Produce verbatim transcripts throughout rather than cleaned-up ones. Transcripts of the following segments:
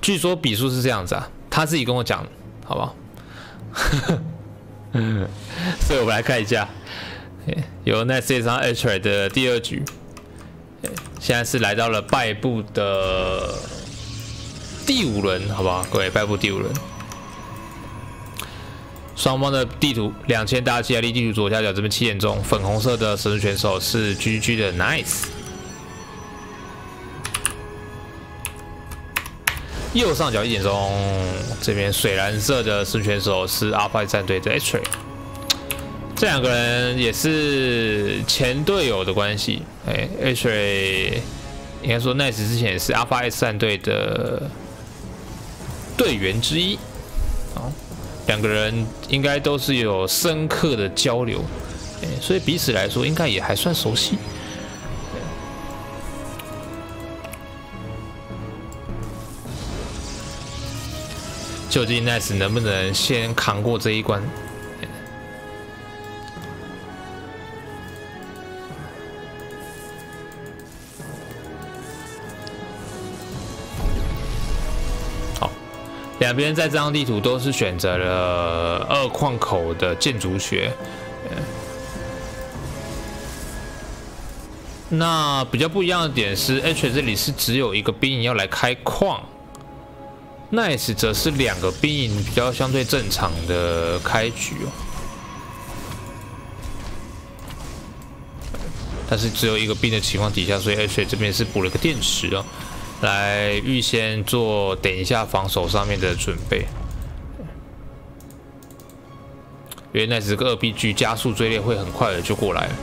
据说笔数是这样子啊，他自己跟我讲，好不好？所以我们来看一下，由 Nice 上 H 的第二局，现在是来到了败部的第五轮，好不好？各位，败部第五轮。双方的地图两千大气压力地图左下角这边七点钟，粉红色的神盾选手是 G G 的 Nice， 右上角一点钟这边水蓝色的神选手是 Alpha 战队的 H， 这两个人也是前队友的关系，哎 ，H 应该说 Nice 之前也是 Alpha S 战队的队员之一，好。两个人应该都是有深刻的交流，所以彼此来说应该也还算熟悉。究竟 Nice 能不能先扛过这一关？两边在这张地图都是选择了二矿口的建筑学，那比较不一样的点是 ，H 这里是只有一个兵营要来开矿 ，Nice 则是两个兵营比较相对正常的开局哦，但是只有一个兵的情况底下，所以 H 这边是补了个电池哦。来预先做等一下防守上面的准备，因为那这个二 B G 加速追猎会很快的就过来了。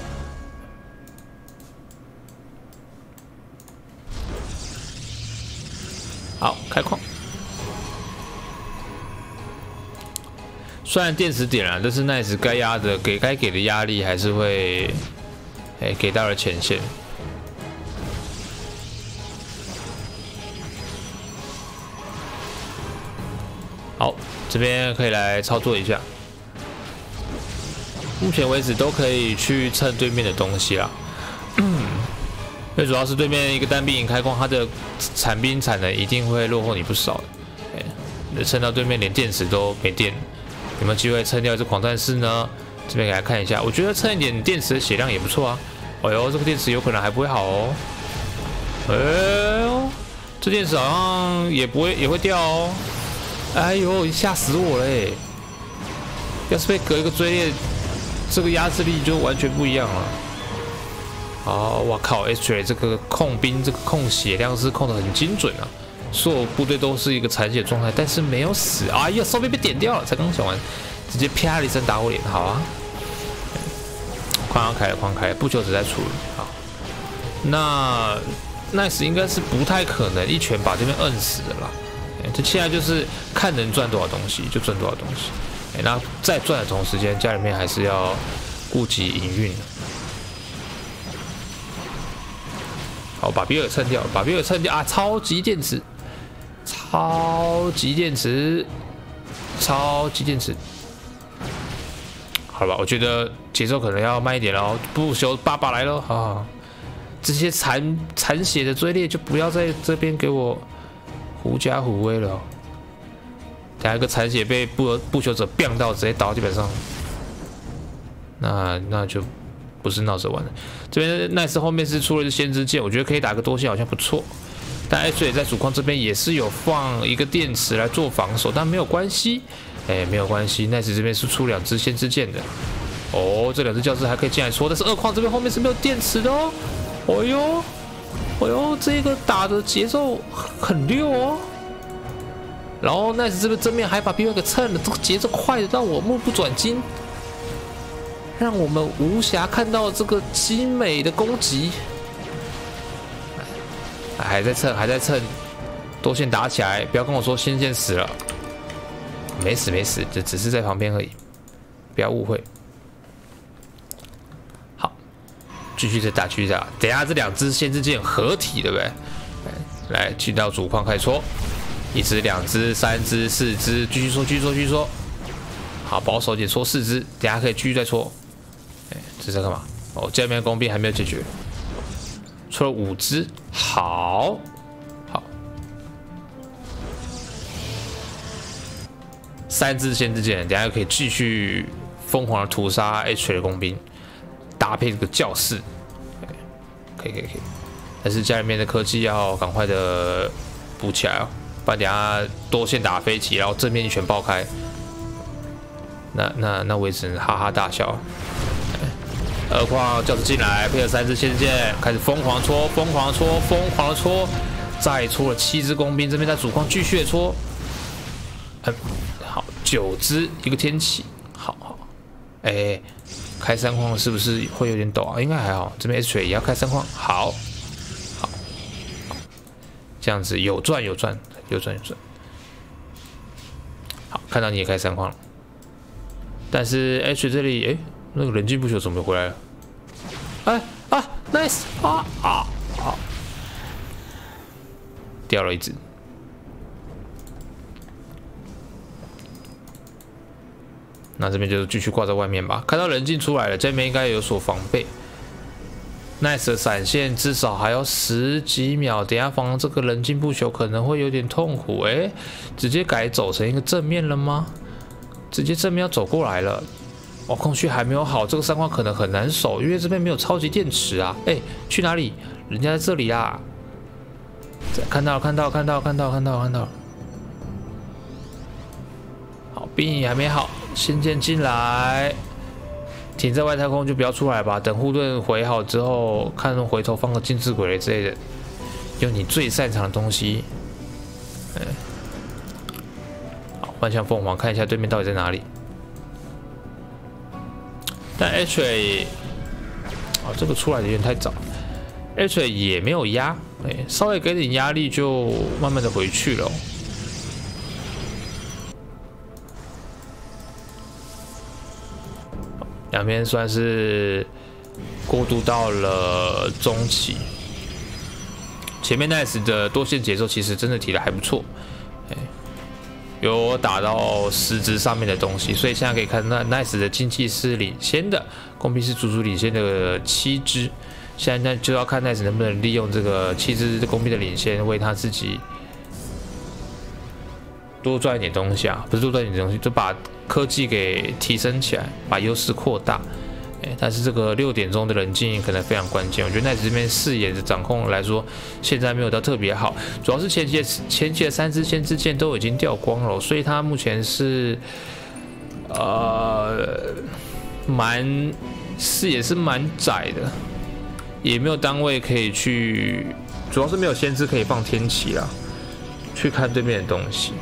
好，开矿。虽然电池点了，但是 Nice 该压的给该给的压力还是会，哎、欸，给到了前线。好，这边可以来操作一下。目前为止都可以去蹭对面的东西啦，最主要是对面一个单兵营开矿，它的产兵产能一定会落后你不少的。哎，蹭到对面连电池都没电，有没有机会蹭掉这狂战士呢？这边给大家看一下，我觉得蹭一点电池的血量也不错啊。哎呦，这个电池有可能还不会好哦。哎呦，这电池好像也不会也会掉哦。哎呦，吓死我了哎！要是被隔一个追猎，这个压制力就完全不一样了。哦，我靠 ，H 这个控兵这个控血量是控得很精准啊，所有部队都是一个残血状态，但是没有死。哎呀，稍微被点掉了，才刚讲完，直接啪的一声打我脸，好啊！矿要开了，矿开了，不久只在处理。好，那 Nice 应该是不太可能一拳把这边摁死的啦。这现在就是看能赚多少东西就赚多少东西，哎，那在赚的同时间，家里面还是要顾及营运。好，把比尔蹭掉，把比尔蹭掉啊！超级电池，超级电池，超级电池。好吧，我觉得节奏可能要慢一点了。不朽爸爸来了啊！这些残残血的追猎就不要在这边给我狐假虎威了、哦。等下一个残血被不不朽者变到，直接倒，基本上，那那就不是闹着玩的。这边奈斯后面是出了一支先知剑，我觉得可以打个多线，好像不错。但 H 也在主矿这边也是有放一个电池来做防守，但没有关系，哎，没有关系。奈斯这边是出两支先知剑的，哦，这两支教士还可以进来戳，但是二矿这边后面是没有电池的哦。哦呦，哦呦，这个打的节奏很溜哦。然后奈斯这边正面还把 B 二给蹭了，这个节奏快的让我目不转睛。让我们无暇看到这个精美的攻击，还在蹭，还在蹭，多线打起来！不要跟我说先线死了，没死没死，这只是在旁边而已，不要误会。好，继续再打，继续再打。等一下这两支先知剑合体，对不对？来，进到主矿开始戳，一支、两支、三支、四支，继续戳，继续戳，继续戳。好，保守点，戳四支，等一下可以继续再戳。这是在干嘛？哦，这边工兵还没有解决，出了五只，好，好， 三支先知剑，等下又可以继续疯狂的屠杀 H 的工兵，搭配这个教士，可以可以可以。但是家里面的科技要赶快的补起来哦，不然等下多线打飞机，然后正面一拳爆开，那那那我也只能哈哈大笑。何况教士进来，配合三支先知剑，开始疯狂戳，疯狂戳，疯狂的戳，再戳了七支工兵，这边在主矿继续的戳，嗯，好，九支一个天启，好好，哎、欸，开三矿是不是会有点抖啊？应该还好，这边 H 也要开三矿，好，好，这样子有赚有赚有赚有赚，好，看到你也开三矿了，但是 H 这里，哎、欸。那个人进不朽怎么回来了？哎啊 ，nice 啊啊啊！掉了一只。那这边就继续挂在外面吧。看到人进出来了，这边应该有所防备。nice 的闪现至少还要十几秒，等下防这个人进不朽可能会有点痛苦。哎、欸，直接改走成一个正面了吗？直接正面要走过来了。哦，空虚还没有好，这个三矿可能很难守，因为这边没有超级电池啊！哎、欸，去哪里？人家在这里啦！看到，看到，看到，看到，看到，看到。好，兵役还没好，先剑进来，停在外太空就不要出来吧。等护盾回好之后，看回头放个禁制鬼雷之类的，用你最擅长的东西。嗯，好，幻象凤凰，看一下对面到底在哪里。但 H A 啊，这个出来的有点太早 ，H A 也没有压，哎、欸，稍微给点压力就慢慢的回去了、哦。两边算是过渡到了中期，前面 Nice 的多线节奏其实真的提的还不错，哎、欸。有打到实质上面的东西，所以现在可以看到 Nice 的经济是领先的，工兵是足足领先的七支。现在就要看 Nice 能不能利用这个七支工兵的领先，为他自己多赚一点东西啊，不是多赚一点东西，就把科技给提升起来，把优势扩大。欸、但是这个六点钟的人进可能非常关键，我觉得 Nice 这边视野的掌控来说，现在没有到特别好，主要是前期的前期的三支先知剑都已经掉光了，所以他目前是呃蛮视野是蛮窄的，也没有单位可以去，主要是没有先知可以放天启啦，去看对面的东西。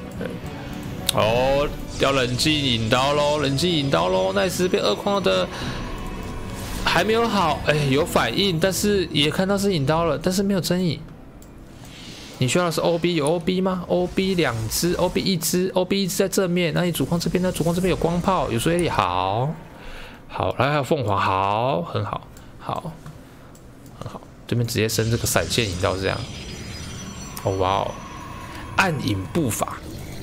哦，掉冷静引刀喽，冷静引刀喽，奈斯被二矿的还没有好，哎，有反应，但是也看到是引刀了，但是没有争议。你需要的是 O B， 有 O B 吗 ？O B 两只 ，O B 一只 ，O B 一只在正面，那你主矿这边呢？主矿这边有光炮，有追力，好，好，然后还有凤凰，好，很好，好，很好，对面直接升这个闪现引刀是这样。哦哇哦，暗影步伐。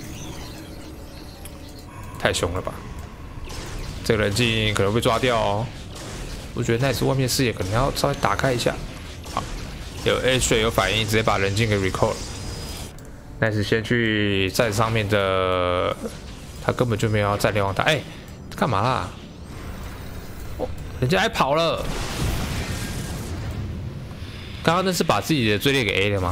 太凶了吧！这个人进可能会被抓掉哦。我觉得奈斯外面视野可能要稍微打开一下。好，有 H 有反应，直接把人进给 recall 了。奈斯先去站上面的，他根本就没有要站联网塔。哎、欸，干嘛啦？哦，人家还跑了。刚刚那是把自己的追猎给 A 了吗？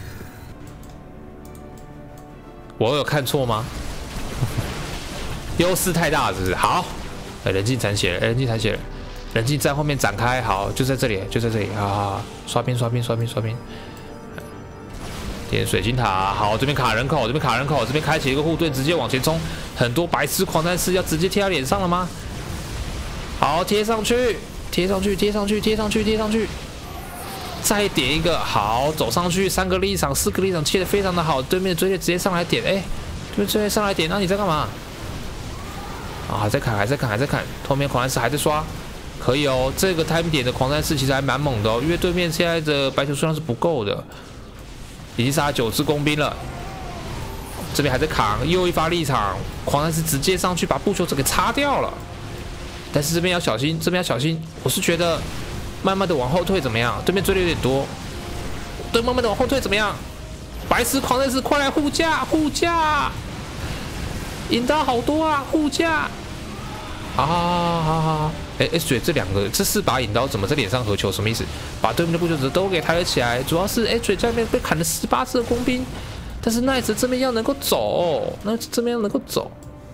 我有看错吗？优势太大了，是不是？好，哎，人进残血了，人进残血了，人进在后面展开，好，就在这里，就在这里，好好好，刷兵，刷兵，刷兵，刷兵。点水晶塔，好，这边卡人口，这边卡人口，这边开启一个护盾，直接往前冲，很多白痴狂战士要直接贴他脸上了吗？好，贴上去，贴上去，贴上去，贴上去，贴上去，再点一个，好，走上去，三个立场，四个立场，切的非常的好，对面的追猎直接上来点，哎、欸，对面追猎上来点，那你在干嘛？啊，还在砍，还在砍，还在砍，后面狂战士还在刷，可以哦。这个 time 点的狂战士其实还蛮猛的哦，因为对面现在的白球数量是不够的，已经杀九支工兵了。这边还在扛，又一发立场，狂战士直接上去把布球者给擦掉了。但是这边要小心，这边要小心。我是觉得慢慢的往后退怎么样？对面追的有点多，对，慢慢的往后退怎么样？白石狂战士快来护驾，护驾！ 引刀好多啊，护驾。好好好好好，哎 ，H 水这两个这四把引刀怎么在脸上合球？什么意思？把对面的不朽者都给抬了起来。主要是 H 水下面被砍了十八次的工兵，但是 Nice 这边要能够走，那这边要能够走。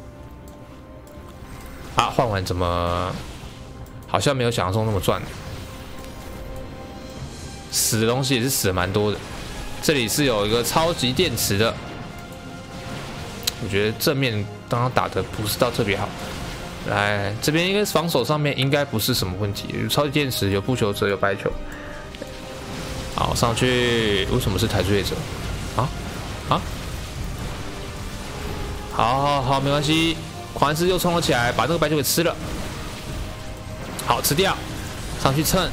啊，换完怎么好像没有想象中那么赚？死的东西也是死的蛮多的。这里是有一个超级电池的，我觉得正面刚刚打的不是到特别好。来，这边应该防守上面应该不是什么问题，有超级电池，有不朽者，有白球。好，上去，为什么是台追者？啊啊！好好好，没关系，狂人师又冲了起来，把那个白球给吃了。好，吃掉，上去蹭，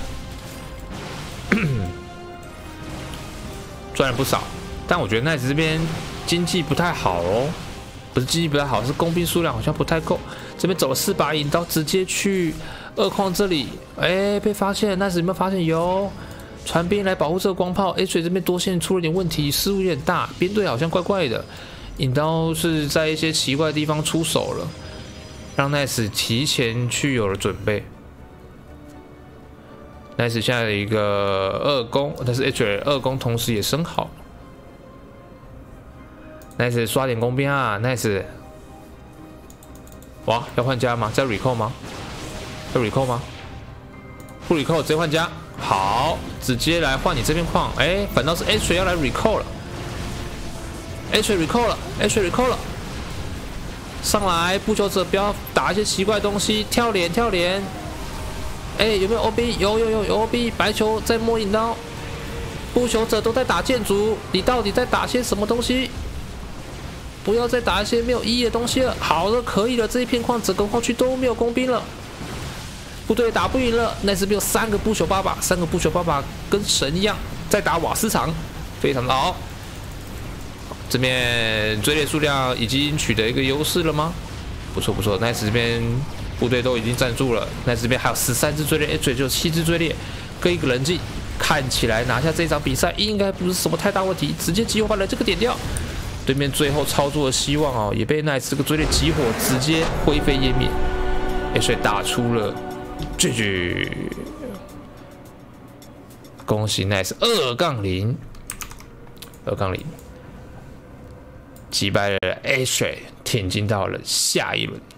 赚了不少。但我觉得奈子这边经济不太好哦。不是经济不太好，是工兵数量好像不太够。这边走了四把引刀，直接去二矿这里，哎，被发现。那时有没有发现？有传兵来保护这个光炮。H 这边多线出了点问题，失误有点大，编队好像怪怪的。引刀是在一些奇怪的地方出手了，让 Nice 提前去有了准备。Nice 现在的一个二攻，但是 H 二攻同时也升好。Nice 刷点工兵啊 ，Nice！ 哇，要换家吗？在 recall 吗？要 recall 吗？不 recall 直接换家。好，直接来换你这边矿。哎，反倒是 H 要来 recall 了 ，H recall 了 ，H recall 了。上来，不朽者不要打一些奇怪东西，跳脸跳脸。哎，有没有 O B？ 有有有有 O B， 白球在摸引刀。不朽者都在打建筑，你到底在打些什么东西？不要再打一些没有意义的东西了。好了，可以了，这一片矿整个矿区都没有工兵了，部队打不赢了。那这边有三个不朽爸爸，三个不朽爸爸跟神一样在打瓦斯场，非常的好。这边追猎数量已经取得一个优势了吗？不错不错，那这边部队都已经站住了。那这边还有十三只追猎 ，H 就有七只追猎，各一个人进，看起来拿下这场比赛应该不是什么太大问题，直接击坏了这个点掉。对面最后操作的希望哦，也被 Nice 这个追猎集火直接灰飞烟灭。H 打出了 G G， 恭喜 Nice 二杠零，二杠零击败了 H， 挺进到了下一轮。